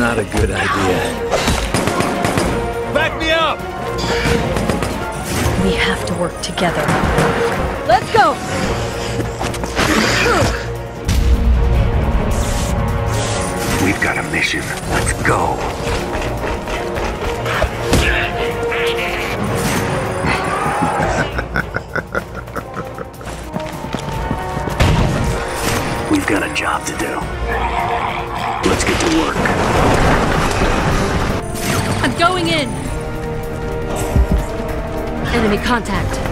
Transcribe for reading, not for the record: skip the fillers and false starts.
not a good idea. Back me up! We have to work together. Let's go! We've got a mission. Let's go. We've got a job to do. Let's get to work. I'm going in! Enemy contact.